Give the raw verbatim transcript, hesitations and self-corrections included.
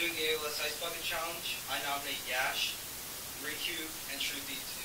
doing the A L S Ice Bucket Challenge, I nominate Yash, Rikku, and Shruti to